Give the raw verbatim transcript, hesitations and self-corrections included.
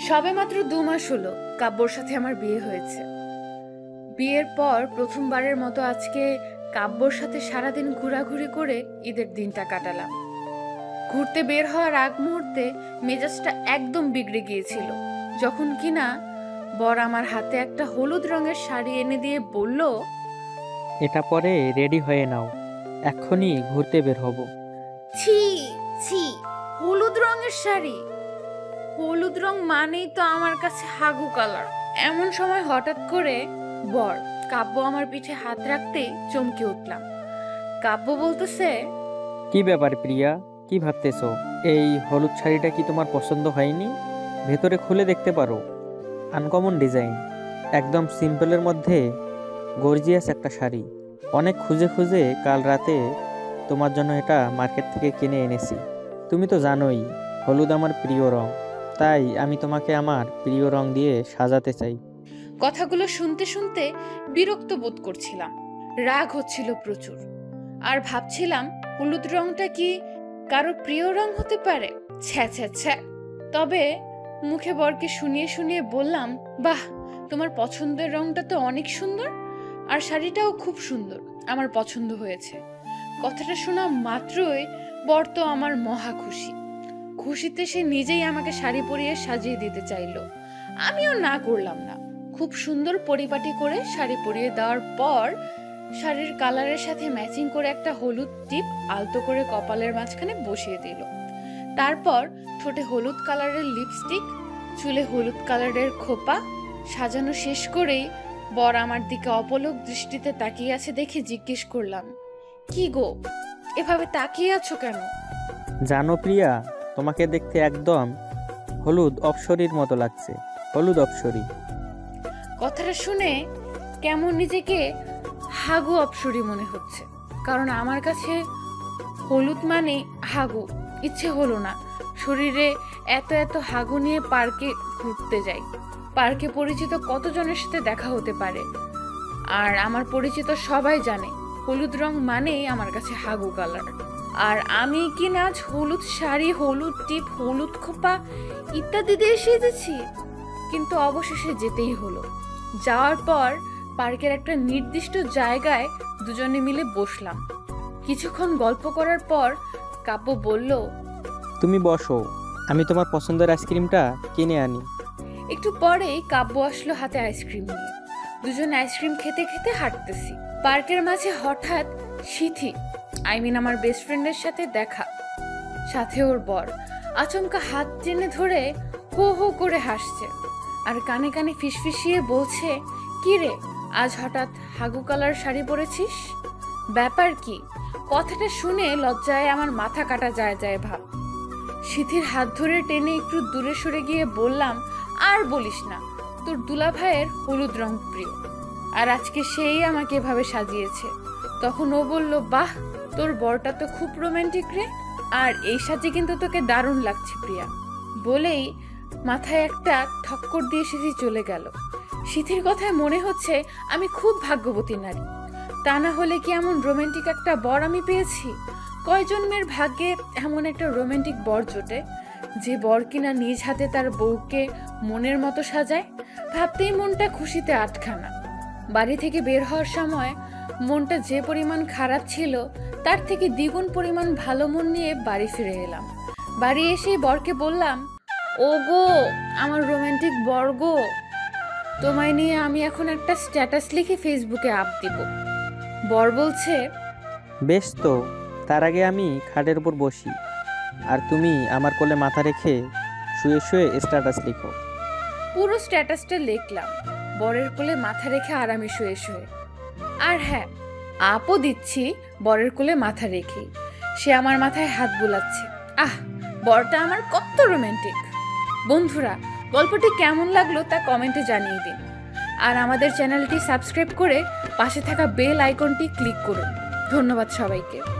সবে মাত্র দু মাস হলো কাব্যর সাথে আমার বিয়ে হয়েছে। বিয়ের পর প্রথমবারের মতো আজকে কাব্যর সাথে সারাদিন ঘোরাঘুরি করে ঈদের দিনটা কাটালাম। ঘুরতে বের হওয়ার আগ মুহূর্তে মেজাজটা একদম বিগড়ে গিয়েছিল, যখন কিনা বর আমার হাতে একটা হলুদ রঙের শাড়ি এনে দিয়ে বলল, এটা পরে রেডি হয়ে নাও, এক্ষুনি ঘুরতে বের হব। ছি ছি, হলুদ রঙের শাড়ি! হলুদ রং মানেই তো আমার কাছে হাগু কালার। এমন সময় হঠাৎ করে বর কাব্য আমার পিঠে হাত রাখতেই চমকে উঠলাম। কাব্য বলতেছে, কি ব্যাপার প্রিয়া, কি ভাবতেছো? এই হলুদ শাড়িটা কি তোমার পছন্দ হয়নি? ভেতরে খুলে দেখতে পারো, আনকমন ডিজাইন, একদম সিম্পলের মধ্যে গর্জিয়াস একটা শাড়ি। অনেক খুঁজে খুঁজে কাল রাতে তোমার জন্য এটা মার্কেট থেকে কিনে এনেছি। তুমি তো জানোই হলুদ আমার প্রিয় রং, তাই আমি তোমাকে আমার প্রিয় রং দিয়ে সাজাতে চাই। কথাগুলো শুনতে শুনতে বিরক্ত বোধ করছিলাম, রাগ হচ্ছিল প্রচুর, আর ভাবছিলাম হলুদ রংটা কি কারো প্রিয় রং হতে পারে? ছ্যা ছ্যা ছ্যা। তবে মুখে বরকে শুনিয়ে শুনিয়ে বললাম, বাহ, তোমার পছন্দের রংটা তো অনেক সুন্দর, আর শাড়িটাও খুব সুন্দর, আমার পছন্দ হয়েছে। কথাটা শোনা মাত্রই বর তো আমার মহা খুশি। খুশিতে সে নিজেই আমাকে শাড়ি পরিয়ে সাজিয়ে দিতে চাইলো, আমিও না করলাম না। খুব সুন্দর পরিপাটি করে শাড়ি পরিয়ে দেওয়ার পর শাড়ির কালারের সাথে ম্যাচিং করে একটা হলুদ টিপ আলতো করে কপালের মাঝখানে বসিয়ে দিল। তারপর ঠোঁটে হলুদ কালারের লিপস্টিক, চুলে হলুদ কালারের খোপা সাজানো শেষ করেই বর আমার দিকে অপলক দৃষ্টিতে তাকিয়ে আছে দেখে জিজ্ঞেস করলাম, কি গো, এভাবে তাকিয়ে আছো কেন? জানো প্রিয়া, তোমাকে দেখতে একদম হলুদ অপ্সরীর মতো লাগছে, হলুদ অপ্সরী। কথাটা শুনে কেমন নিজেকে হাগু অপ্সরী মনে হচ্ছে, কারণ আমার কাছে হলুদ মানে হাগু। ইচ্ছে হলো না শরীরে এত এত হাগু নিয়ে পার্কে ঘুরতে যাই। পার্কে পরিচিত কতজনের সাথে দেখা হতে পারে, আর আমার পরিচিত সবাই জানে হলুদ রং মানেই আমার কাছে হাগু কালার। আর আমি কি না আজ হলুদ শাড়ি, হলুদ টিপ, হলুদ খোপা ইত্যাদি দিয়ে সেজেছি। কিন্তু অবশেষে যেতেই হলো। যাওয়ার পর পার্কের একটা নির্দিষ্ট জায়গায় দুজনে মিলে বসলাম। কিছুক্ষণ গল্প করার পর কাব্য বলল, তুমি বসো, আমি তোমার পছন্দের আইসক্রিমটা কিনে আনি। একটু পরেই কাব্য আসলো হাতে আইসক্রিম নিয়ে। দুজন আইসক্রিম খেতে খেতে হাঁটতেছি। পার্কের মাঝে হঠাৎ সিথি, আই মিন আমার বেস্ট ফ্রেন্ডের সাথে দেখা, সাথে ওর বর আচমকা হাত টেনে ধরে হো হো করে হাসছে, আর কানে কানে ফিসফিসিয়ে বলছে, কি রে, আজ হঠাৎ হাগু কালার শাড়ি পরেছিস, ব্যাপার কি? কথাটা শুনে লজ্জায় আমার মাথা কাটা যায় যায় ভাব। সিথির হাত ধরে টেনে একটু দূরে সরে গিয়ে বললাম, আর বলিস না, তোর দুলা ভাইয়ের হলুদ রং প্রিয়, আর আজকে সেই আমাকে এভাবে সাজিয়েছে। তখন ও বলল, বাহ, তোর বরটা তো খুব রোমান্টিক রে, আর এই সাজে কিন্তু তোকে দারুণ লাগছে প্রিয়া। বলেই মাথায় একটা ঠক্কর দিয়ে সিথি চলে গেল। সিথির কথায় মনে হচ্ছে আমি খুব ভাগ্যবতী নারী, তা না হলে কি এমন রোমান্টিক একটা বর আমি পেয়েছি? কয় জন্মের ভাগ্যে এমন একটা রোমান্টিক বর জোটে, যে বর কিনা নিজ হাতে তার বউকে মনের মতো সাজায়। ভাবতেই মনটা খুশিতে আটখানা। বাড়ি থেকে বের হওয়ার সময় মনটা যে পরিমাণ খারাপ ছিল, তার থেকে দ্বিগুণ পরিমাণ ভালো মন নিয়ে বাড়ি ফিরে এলাম। বাড়ি এসেই বরকে বললাম, ও গো আমার রোমান্টিক বর গো, তোমায় নিয়ে আমি এখন একটা স্ট্যাটাস লিখে ফেসবুকে আপ দিব। বর বলছে, বেশ তো, তার আগে আমি খাটের উপর বসি, আর তুমি আমার কোলে মাথা রেখে শুয়ে শুয়ে স্ট্যাটাস লিখো। পুরো স্ট্যাটাসটা লিখলাম বরের কোলে মাথা রেখে আরামে শুয়ে শুয়ে। আর হ্যাঁ, আপও দিচ্ছি বরের কোলে মাথা রেখেই। সে আমার মাথায় হাত বুলাচ্ছে। আহ, বরটা আমার কত রোমান্টিক। বন্ধুরা, গল্পটি কেমন লাগলো তা কমেন্টে জানিয়ে দিন, আর আমাদের চ্যানেলটি সাবস্ক্রাইব করে পাশে থাকা বেল আইকনটি ক্লিক করুন। ধন্যবাদ সবাইকে।